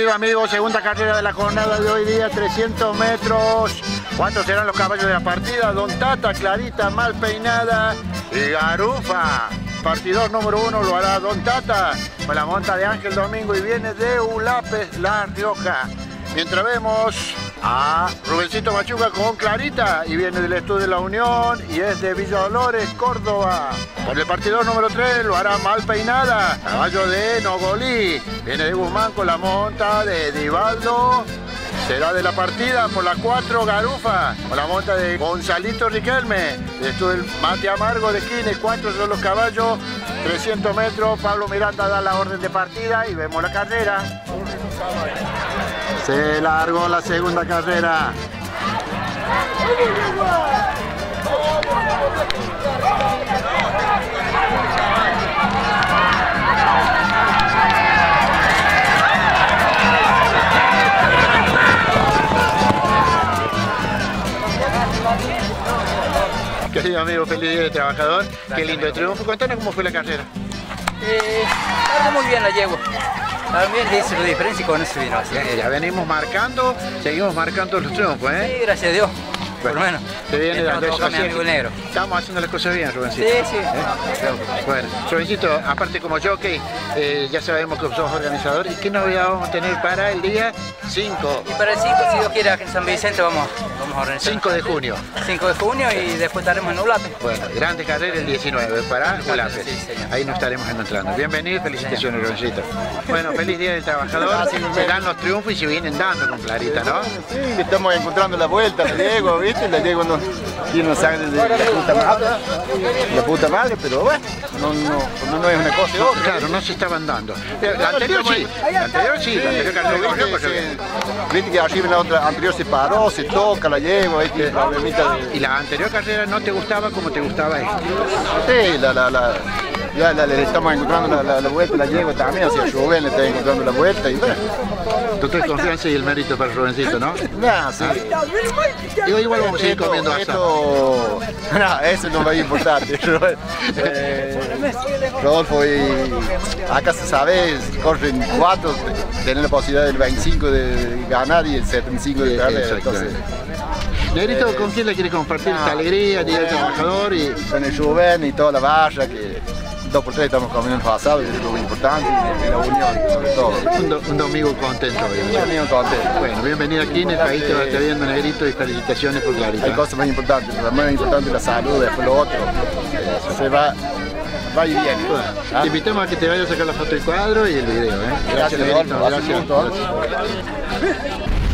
Querido amigo, segunda carrera de la jornada de hoy día, 300 metros. ¿Cuántos serán los caballos de la partida? Don Tata, Clarita, Mal Peinada y Garufa. Partidor número 1 lo hará Don Tata con la monta de Ángel Domingo y viene de Ulapes, La Rioja. Mientras vemos a Rubencito Machuca con Clarita y viene del Estudio de la Unión y es de Villa Dolores, Córdoba. Con el partidor número 3 lo hará Mal Peinada, caballo de Nogolí. Viene de Guzmán con la monta de Divaldo. Será de la partida por la 4 Garufa, con la monta de Gonzalito Riquelme. Esto el Mate Amargo de Quine, 4 son los caballos, 300 metros. Pablo Miranda da la orden de partida y vemos la carrera. Se largó la segunda carrera. Querido amigo, feliz día de trabajador. Gracias, qué lindo triunfo. Contanos cómo fue la carrera. Algo muy bien la llevo. También le hice la diferencia y con eso vino así. Ya venimos marcando, seguimos marcando los triunfos, ¿eh? Sí, gracias a Dios. Bueno, por lo menos. Te viene dando eso. Mi amigo negro. Estamos haciendo las cosas bien, Rubencito. Sí, sí. Bueno, Rubencito, aparte como jockey, ya sabemos que sos organizador. ¿Y qué novedad vamos a tener para el día 5? Y para el 5, si Dios quiere, aquí en San Vicente vamos a organizar. 5 de junio. 5 de junio y después estaremos en Ulapes. Bueno, grande carrera el 19 para Ulapes. Sí, señor. Ahí nos estaremos encontrando. Bienvenido, felicitaciones, Rubencito. Bueno, feliz día del trabajador. Se dan los triunfos y se vienen dando con Clarita, ¿no? Sí, estamos encontrando la vuelta, la Diego, ¿viste? La Diego no tiene una sangre de la puta madre, pero bueno, no es una cosa de otra. Claro, no se estaban dando. La anterior sí, la anterior carrera corrió. Viste que arriba en la otra anterior se paró, se toca, la llevo, ¿viste? ¿Y la anterior carrera no te gustaba como te gustaba esta? Sí, ya le estamos encontrando la vuelta, la llevo también, hacia Rubén le está encontrando la vuelta y bueno. Total confianza y el mérito para Rubencito, ¿no? No, sí. Igual vamos a seguir comiendo asado. No, eso no es importante. Rodolfo, y acá se sabe, corren 4, tienen la posibilidad del 25 de ganar y el 75 de perder. Negrito, ¿con quién le quiere compartir esta alegría, Día del Trabajador? Y con el Rubén y toda la barra, que 2 por 3 estamos comiendo el asado, que es lo muy importante, y la unión sobre todo. Un domingo contento. Un domingo contento. Bueno, bienvenido aquí en el país, te va a estar viendo, Negrito, y felicitaciones por Clarita. Hay cosas más importantes, pero lo más importante es la salud, después lo otro. Se va y viene. Te invitamos a que te vayas a sacar la foto del cuadro y el video, ¿eh? Gracias, Negrito. Gracias.